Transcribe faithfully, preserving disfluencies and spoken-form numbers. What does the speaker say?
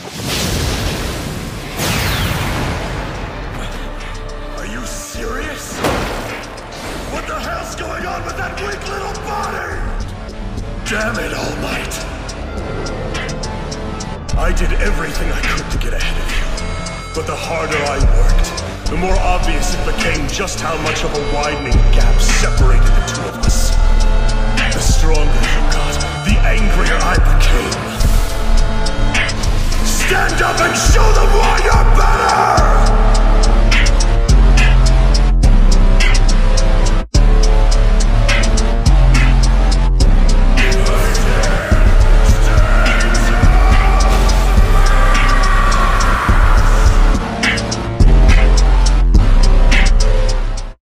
Are you serious? What the hell's going on with that weak little body? Damn it, All Might. I did everything I could to get ahead of you. But the harder I worked, the more obvious it became just how much of a widening gap separated the two